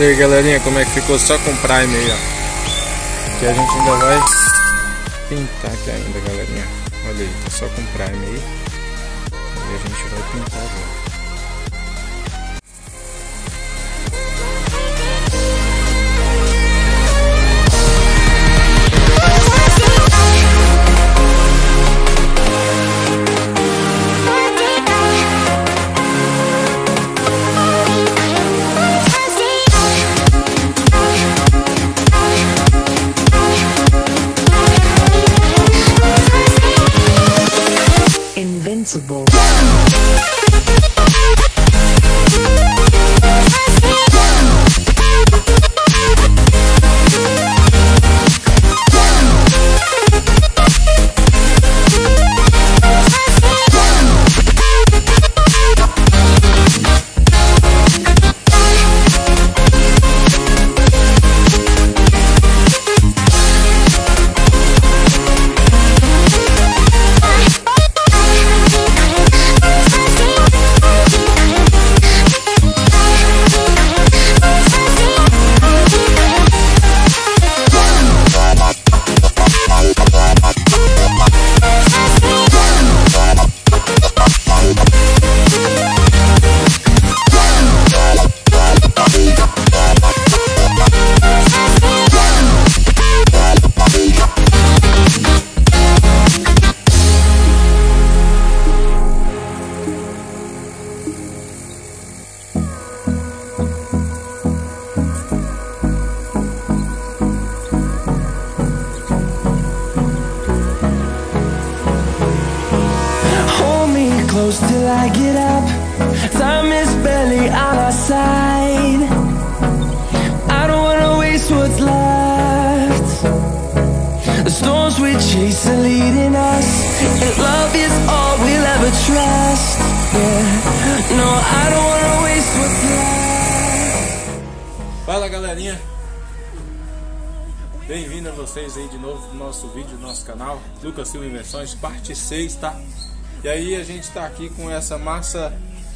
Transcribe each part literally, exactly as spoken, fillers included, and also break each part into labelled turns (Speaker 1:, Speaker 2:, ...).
Speaker 1: Olha aí, galerinha, como é que ficou só com Prime aí, ó. Que a gente ainda vai pintar aqui ainda, galerinha. Olha aí, tá só com Prime aí. E a gente vai pintar agora.
Speaker 2: Invincible.
Speaker 3: Close till I get up. Time is barely on our side. I don't wanna waste what's left. The storms we chase are leading us, and love is all we'll ever trust. Yeah, no, I don't wanna waste what's left.
Speaker 1: Fala, galerinha, bem-vindo a vocês aí de novo no nosso vídeo, no nosso canal Lucas Silva Invenções, parte seis, tá? E aí a gente tá aqui com essa massa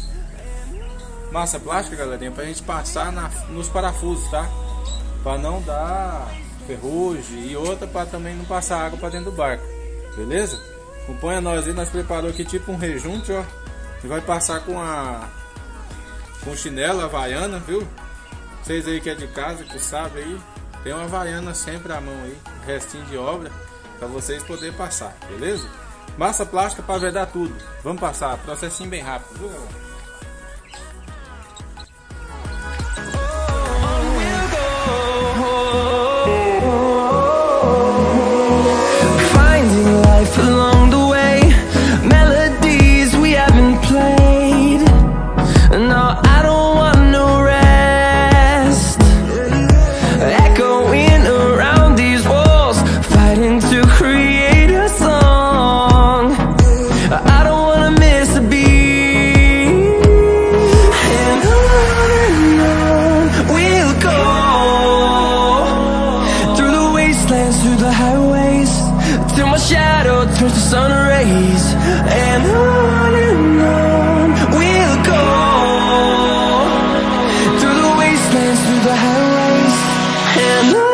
Speaker 1: massa plástica, galerinha, pra gente passar na, nos parafusos, tá? Pra não dar ferrugem, e outra pra também não passar água pra dentro do barco, beleza? Acompanha nós aí, nós preparou aqui tipo um rejunte, ó, e vai passar com a com chinelo havaiana, viu? Vocês aí que é de casa, que sabe aí, tem uma havaiana sempre à mão aí, restinho de obra, pra vocês poderem passar, beleza? Massa plástica para vedar tudo. Vamos passar, processinho bem rápido, viu, galera?
Speaker 3: Finding life along the way, melodies we haven't played. No, I don't want no rest. Echoing around these walls, fighting to create a song. I don't wanna miss a beat, and on and on we'll go, through the wastelands, through the highways, till my shadow turns to sun rays. And on and on we'll go, through the wastelands, through the highways, and on.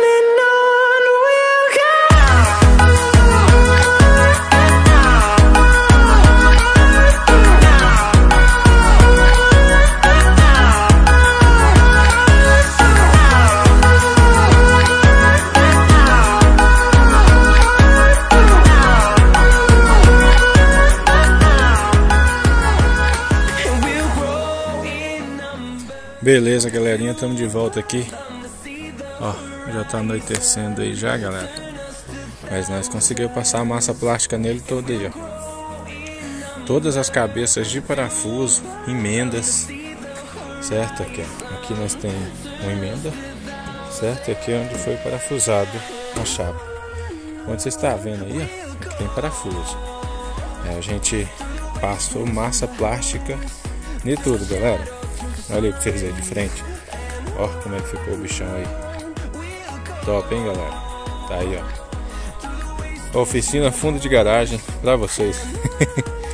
Speaker 1: Beleza, galerinha, estamos de volta aqui. Ó, já tá anoitecendo aí já, galera. Mas nós conseguimos passar a massa plástica nele todo aí, ó. Todas as cabeças de parafuso, emendas, certo? Aqui, ó. Aqui nós temos uma emenda, certo? Aqui é onde foi parafusado a chapa. Onde você está vendo aí, ó, aqui tem parafuso. É, a gente passou massa plástica em tudo, galera. Olha aí pra vocês aí de frente. Ó como é que ficou o bichão aí. Top, hein, galera? Tá aí, ó. Oficina fundo de garagem pra vocês.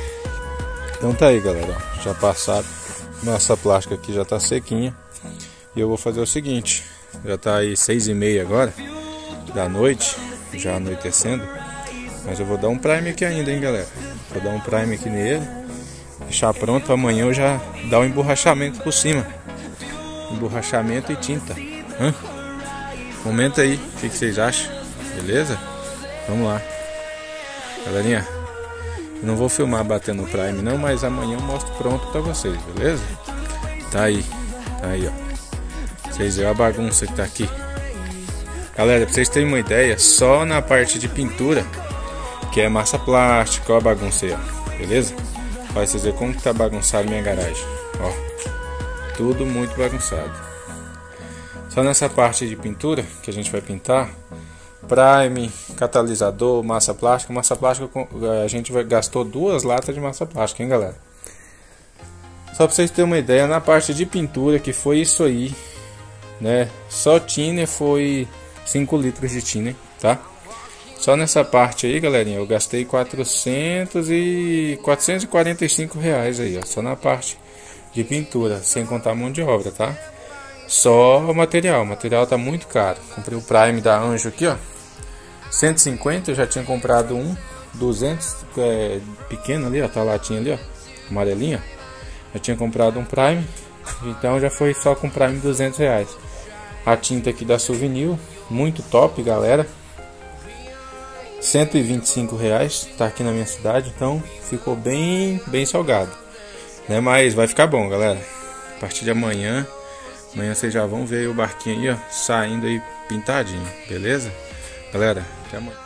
Speaker 1: Então tá aí, galera. Já passado. Massa plástica aqui já tá sequinha. E eu vou fazer o seguinte, já tá aí seis e meia agora da noite, já anoitecendo. Mas eu vou dar um prime aqui ainda, hein, galera. Vou dar um prime aqui nele, deixar pronto, amanhã eu já dar o um emborrachamento por cima. Emborrachamento e tinta. Hã? Comenta aí o que, que vocês acham, beleza? Vamos lá, galerinha. Eu não vou filmar batendo o prime não, mas amanhã eu mostro pronto pra vocês, beleza? Tá aí, tá aí, ó. Vocês viram a bagunça que tá aqui. Galera, pra vocês terem uma ideia, só na parte de pintura, que é massa plástica, ó a bagunça aí, ó. Beleza? Olha, vocês verem como que tá bagunçado minha garagem. Ó, tudo muito bagunçado. Só nessa parte de pintura, que a gente vai pintar, prime, catalisador, massa plástica. Massa plástica, a gente gastou duas latas de massa plástica, hein, galera? Só pra vocês terem uma ideia, na parte de pintura, que foi isso aí, né? Só thinner foi cinco litros de thinner, tá? Só nessa parte aí, galerinha, eu gastei quatrocentos e quarenta e cinco reais aí, ó, só na parte de pintura, sem contar a mão de obra, tá? Só o material, o material tá muito caro. Comprei o prime da Anjo aqui, ó, cento e cinquenta, eu já tinha comprado um duzentos, é, pequeno ali, ó, tá a latinha ali, ó, amarelinha. Eu tinha comprado um prime, então já foi só com prime duzentos reais. A tinta aqui da Souvenir, muito top, galera, cento e vinte e cinco reais, tá aqui na minha cidade, então ficou bem, bem salgado, né? Mas vai ficar bom, galera. A partir de amanhã, amanhã vocês já vão ver o barquinho aí, ó, saindo aí pintadinho, beleza? Galera, até amanhã.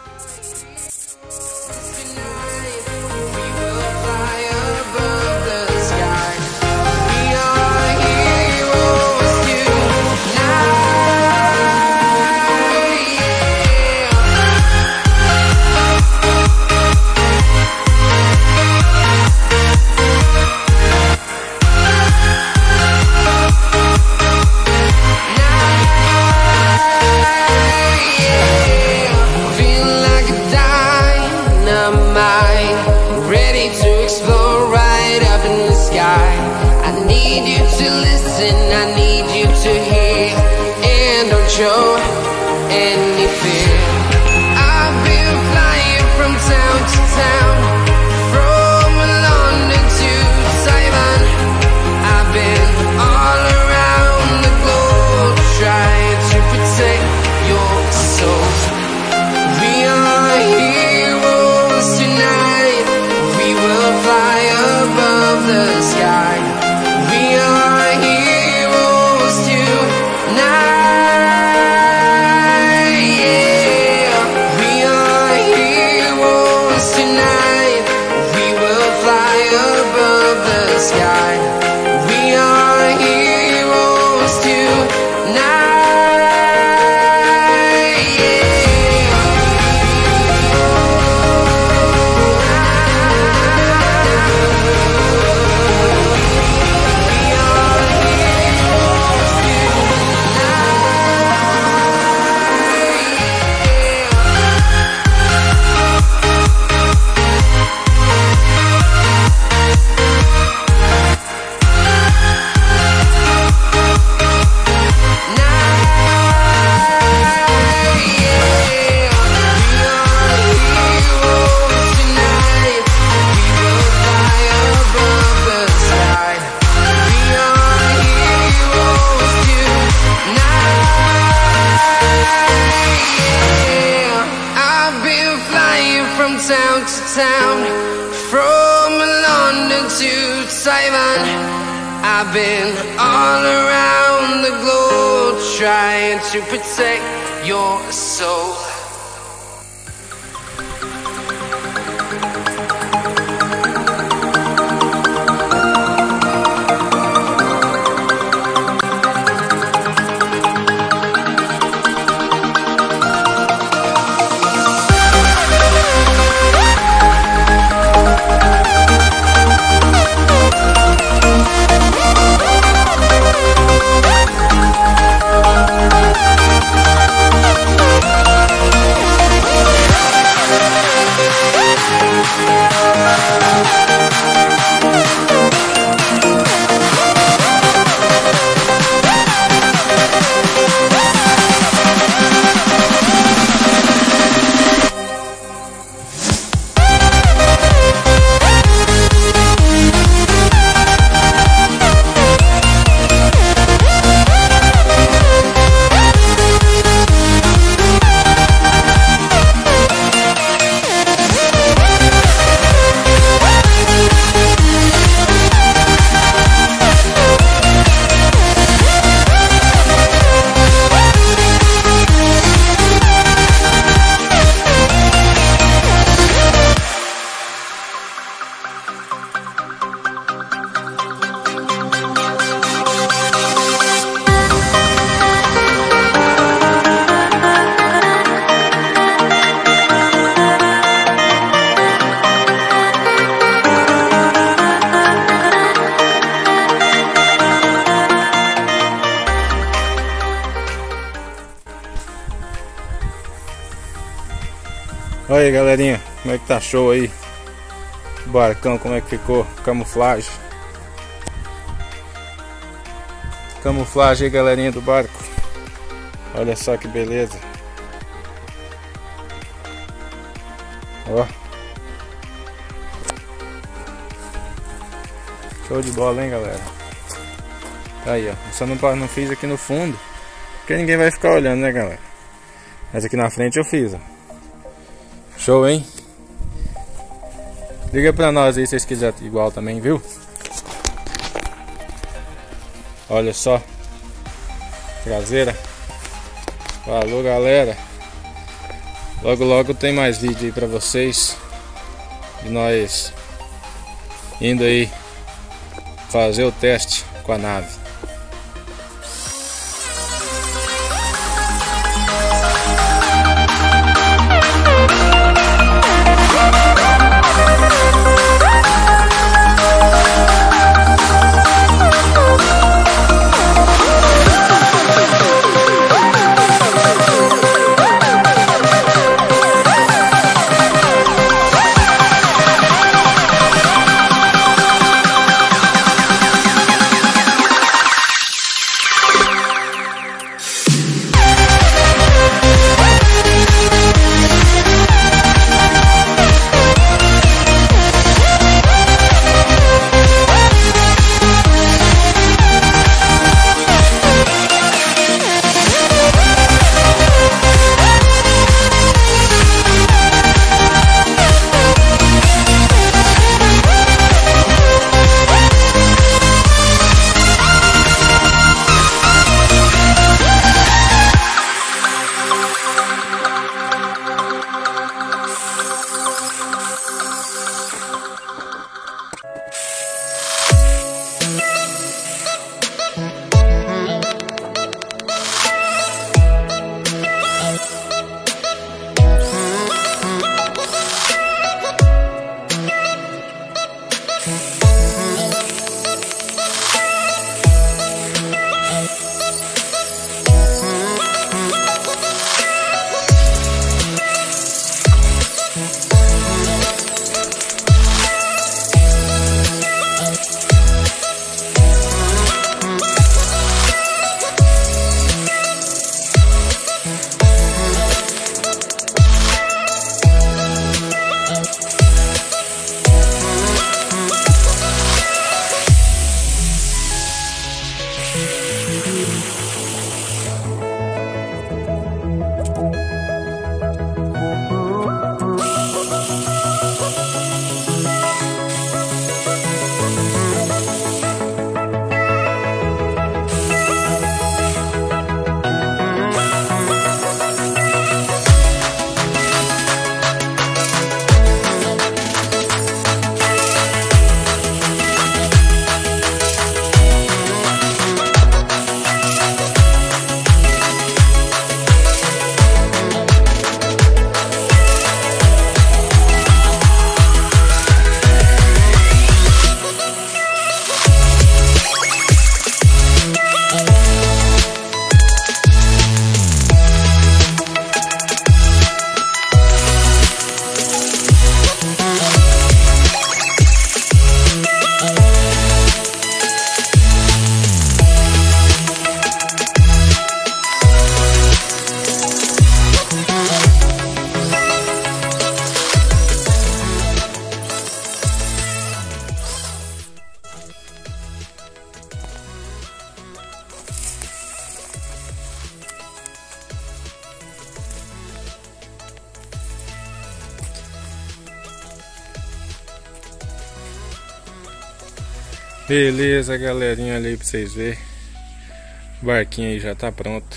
Speaker 1: Show any fear. I've been flying from town to town, from London to Taiwan. I've been all around the globe trying to protect your soul. We are heroes tonight. We will fly above the sky. We are heroes tonight. Town to town, from London to Taiwan. I've been all around the globe trying to protect your soul. Olha aí, galerinha, como é que tá show aí? O barcão, como é que ficou? Camuflagem. Camuflagem aí, galerinha do barco. Olha só que beleza. Ó. Show de bola, hein, galera? Tá aí, ó. Eu só não, não fiz aqui no fundo, porque ninguém vai ficar olhando, né, galera? Mas aqui na frente eu fiz, ó. Show, hein? Liga pra nós aí se vocês quiserem igual também, viu? Olha só. Traseira. Falou, galera. Logo logo tem mais vídeo aí pra vocês. De nós indo aí fazer o teste com a nave. Beleza, galerinha, ali pra vocês verem. O barquinho aí já tá pronto,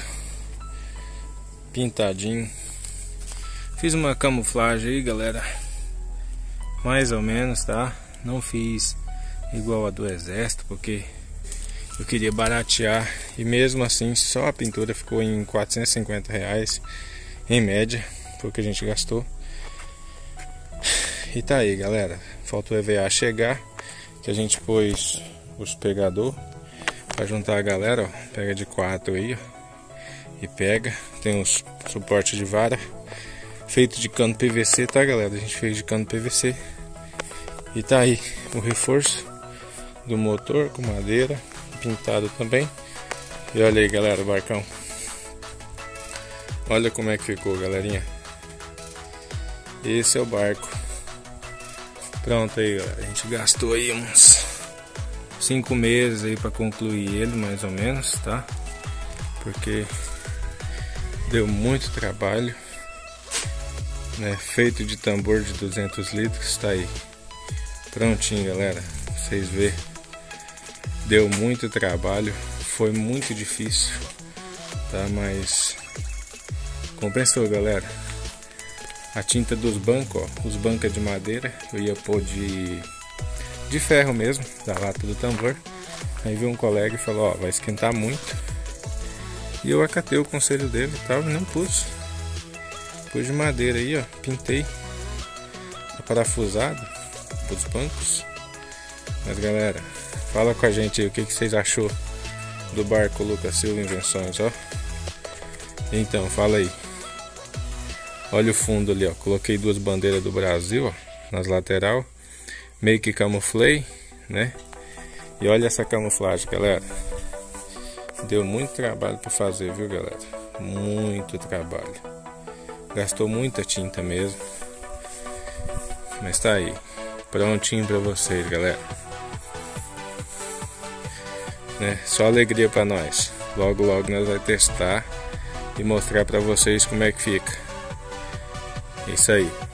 Speaker 1: pintadinho. Fiz uma camuflagem aí, galera, mais ou menos, tá? Não fiz igual a do exército, porque eu queria baratear. E mesmo assim, só a pintura ficou em quatrocentos e cinquenta reais em média, foi o que a gente gastou. E tá aí, galera, falta o E V A chegar, que a gente pôs os pegador para juntar a galera, ó. Pega de quatro aí, ó, e pega. Tem os suporte de vara. feito de cano P V C, tá, galera? A gente fez de cano P V C. E tá aí o reforço do motor com madeira, pintado também. E olha aí, galera, o barcão. Olha como é que ficou, galerinha. Esse é o barco. Pronto aí, galera. A gente gastou aí uns cinco meses aí para concluir ele, mais ou menos, tá? Porque deu muito trabalho, né? Feito de tambor de duzentos litros, tá aí. Prontinho, galera. Vocês vê. Deu muito trabalho. Foi muito difícil, tá? Mas compensou, galera. A tinta dos bancos, ó, os bancos é de madeira, eu ia pôr de, de ferro mesmo, da lata do tambor. Aí veio um colega e falou, ó, vai esquentar muito. E eu acatei o conselho dele e tal, e não pus. Pus de madeira aí, ó, pintei. Tá parafusado os bancos. Mas galera, fala com a gente aí o que, que vocês achou do barco Lucas Silva Invenções, ó. Então, fala aí. Olha o fundo ali, ó. Coloquei duas bandeiras do Brasil, ó, nas lateral. Meio que camuflei, né? E olha essa camuflagem, galera. Deu muito trabalho para fazer, viu, galera? Muito trabalho. Gastou muita tinta mesmo. Mas tá aí. Prontinho para vocês, galera. Né? Só alegria para nós. Logo, logo nós vamos testar e mostrar para vocês como é que fica. Isso aí.